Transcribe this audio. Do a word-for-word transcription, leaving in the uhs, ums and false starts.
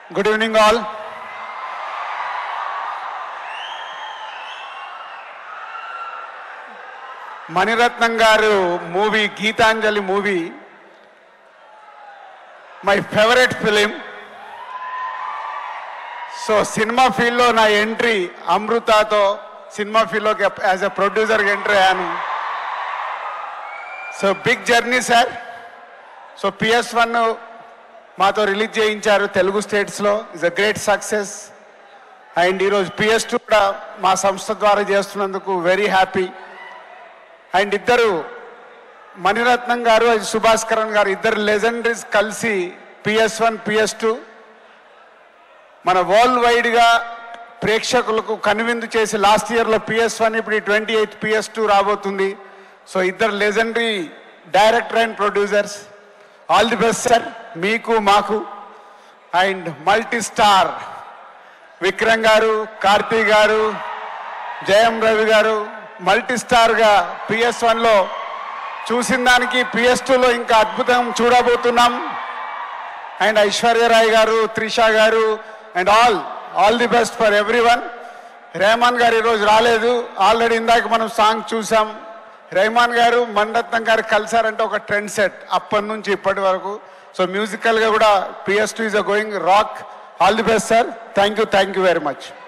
Good evening all. Maniratnam garu movie, Geetanjali movie, my favorite film. So cinema field lo na entry Amruta to cinema field lo as a producer entry ayanu. So big journey sir. So P S one మాతో release చేయించారు తెలుగు స్టేట్స్లో. Is a great success. And ఈరోజు P S two కూడా మా సంస్థ ద్వారా చేస్తున్నందుకు very happy. And ఇద్దరు మణిరత్నం గారు అండ్ సుభాస్కరన్ గారు ఇద్దరు లెజెండరీస్ కలిసి P S one P S two మన వరల్డ్ వైడ్గా ప్రేక్షకులకు కనువిందు చేసి లాస్ట్ ఇయర్లో P S one ఇప్పుడు twenty eighth P S two రాబోతుంది. సో ఇద్దరు legendary director and producers. All the best sir మీకు మాకు. అండ్ మల్టీ స్టార్ విక్రమ్ గారు, కార్తీ గారు, జయం రవి గారు మల్టీ స్టార్గా P S one లో చూసిన దానికి P S two లో ఇంకా అద్భుతం చూడబోతున్నాం. అండ్ ఐశ్వర్యరాయ్ గారు, త్రిషా గారు and all all the best for every one. Rahman గారు ఈరోజు రాలేదు. ఆల్రెడీ ఇందాక మనం సాంగ్ చూసాం. రెహమాన్ గారు మణిరత్నం గారు కలిసారంటే ఒక ట్రెండ్ సెట్ అప్పటి నుంచి ఇప్పటి వరకు. సో మ్యూజికల్గా కూడా P S two is a going rock. All the best sir. Thank you thank you very much.